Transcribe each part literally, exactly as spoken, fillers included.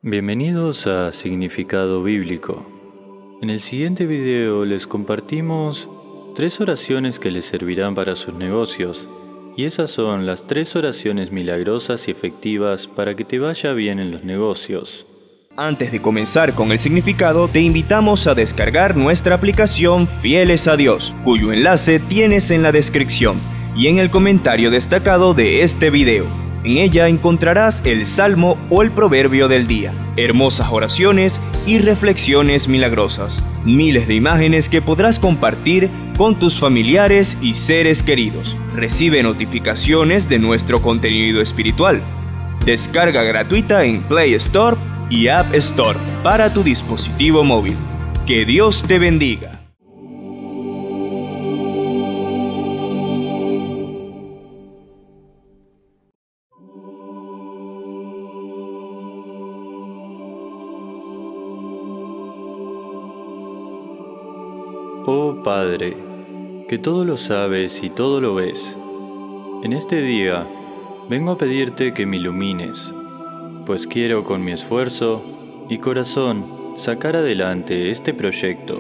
Bienvenidos a Significado Bíblico. En el siguiente video les compartimos tres oraciones que les servirán para sus negocios, y esas son las tres oraciones milagrosas y efectivas para que te vaya bien en los negocios. Antes de comenzar con el significado, te invitamos a descargar nuestra aplicación Fieles a Dios, cuyo enlace tienes en la descripción y en el comentario destacado de este video. En ella encontrarás el salmo o el proverbio del día, hermosas oraciones y reflexiones milagrosas, miles de imágenes que podrás compartir con tus familiares y seres queridos. Recibe notificaciones de nuestro contenido espiritual. Descarga gratuita en Play Store y App Store para tu dispositivo móvil. Que Dios te bendiga. Oh Padre, que todo lo sabes y todo lo ves, en este día vengo a pedirte que me ilumines, pues quiero con mi esfuerzo y corazón sacar adelante este proyecto.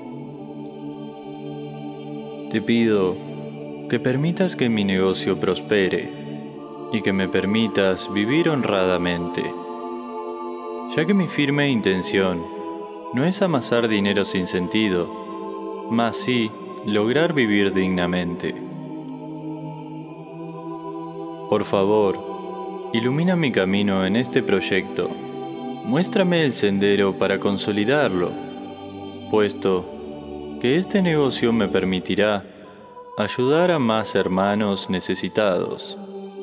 Te pido que permitas que mi negocio prospere y que me permitas vivir honradamente, ya que mi firme intención no es amasar dinero sin sentido, mas sí lograr vivir dignamente. Por favor, ilumina mi camino en este proyecto. Muéstrame el sendero para consolidarlo, puesto que este negocio me permitirá ayudar a más hermanos necesitados.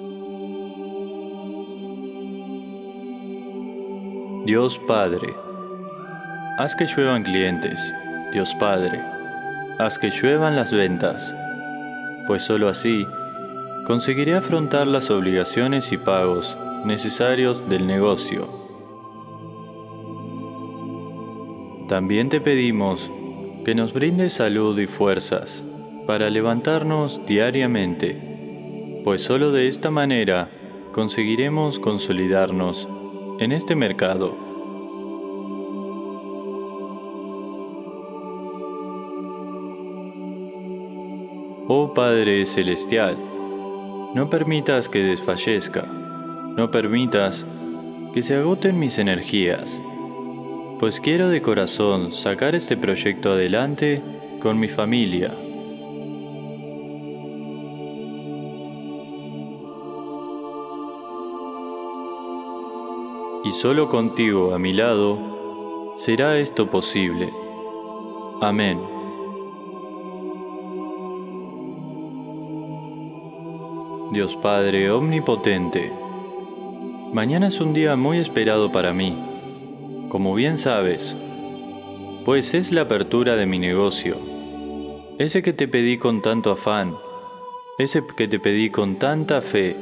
Dios Padre, haz que lluevan clientes. Dios Padre, haz que lluevan las ventas, pues sólo así conseguiré afrontar las obligaciones y pagos necesarios del negocio. También te pedimos que nos brindes salud y fuerzas para levantarnos diariamente, pues sólo de esta manera conseguiremos consolidarnos en este mercado. Oh Padre Celestial, no permitas que desfallezca, no permitas que se agoten mis energías, pues quiero de corazón sacar este proyecto adelante con mi familia. Y solo contigo a mi lado será esto posible. Amén. Dios Padre Omnipotente, mañana es un día muy esperado para mí, como bien sabes, pues es la apertura de mi negocio, ese que te pedí con tanto afán, ese que te pedí con tanta fe.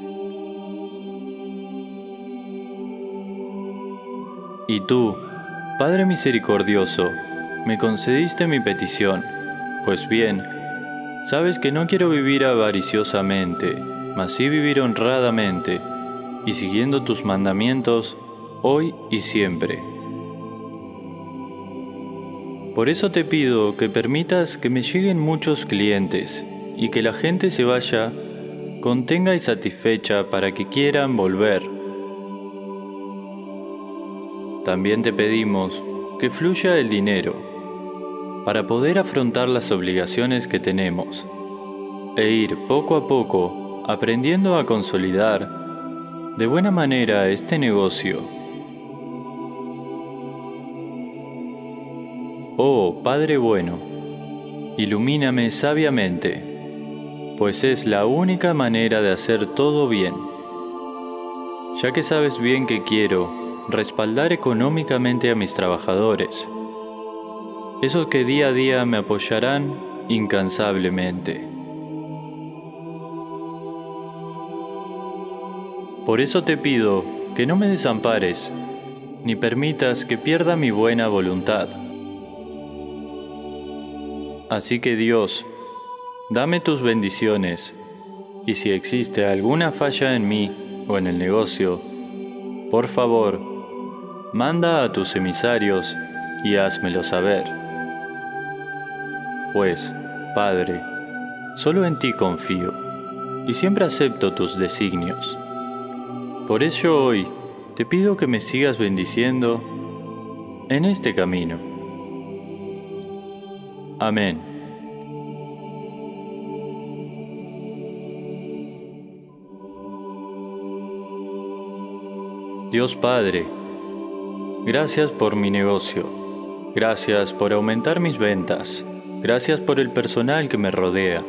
Y tú, Padre misericordioso, me concediste mi petición, pues bien, sabes que no quiero vivir avariciosamente, mas sí vivir honradamente y siguiendo tus mandamientos hoy y siempre. Por eso te pido que permitas que me lleguen muchos clientes y que la gente se vaya contenga y satisfecha para que quieran volver. También te pedimos que fluya el dinero para poder afrontar las obligaciones que tenemos e ir poco a poco aprendiendo a consolidar de buena manera este negocio. Oh Padre bueno, ilumíname sabiamente, pues es la única manera de hacer todo bien, ya que sabes bien que quiero respaldar económicamente a mis trabajadores, esos que día a día me apoyarán incansablemente. Por eso te pido que no me desampares, ni permitas que pierda mi buena voluntad. Así que Dios, dame tus bendiciones, y si existe alguna falla en mí o en el negocio, por favor, manda a tus emisarios y házmelo saber. Pues, Padre, solo en ti confío y siempre acepto tus designios. Por ello hoy te pido que me sigas bendiciendo en este camino. Amén. Dios Padre, gracias por mi negocio, gracias por aumentar mis ventas, gracias por el personal que me rodea.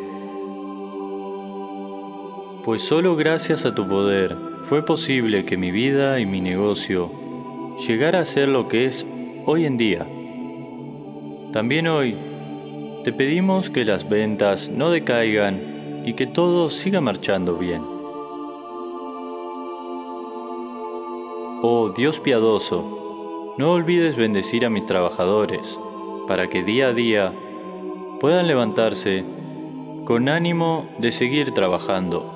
Pues solo gracias a tu poder fue posible que mi vida y mi negocio llegara a ser lo que es hoy en día. También hoy te pedimos que las ventas no decaigan y que todo siga marchando bien. Oh Dios piadoso, no olvides bendecir a mis trabajadores para que día a día puedan levantarse con ánimo de seguir trabajando.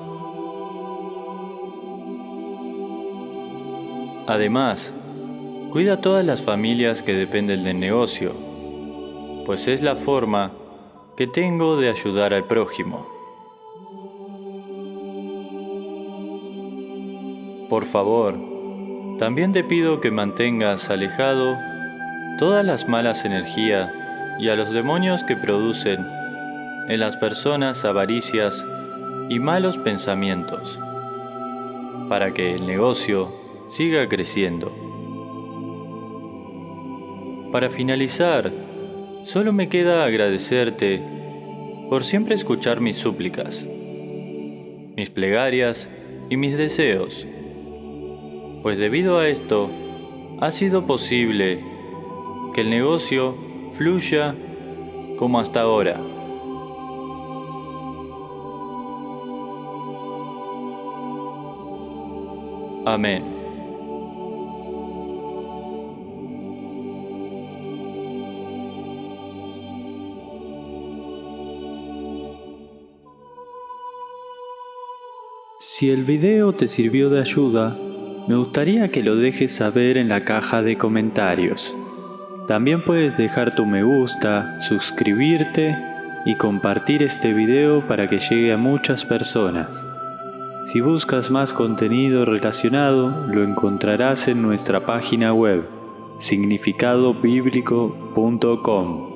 Además, cuida a todas las familias que dependen del negocio, pues es la forma que tengo de ayudar al prójimo. Por favor, también te pido que mantengas alejado todas las malas energías y a los demonios que producen en las personas avaricias y malos pensamientos, para que el negocio siga creciendo. Para finalizar, solo me queda agradecerte por siempre escuchar mis súplicas, mis plegarias y mis deseos, pues debido a esto ha sido posible que el negocio fluya como hasta ahora. Amén. Si el video te sirvió de ayuda, me gustaría que lo dejes saber en la caja de comentarios. También puedes dejar tu me gusta, suscribirte y compartir este video para que llegue a muchas personas. Si buscas más contenido relacionado, lo encontrarás en nuestra página web, significado bíblico punto com.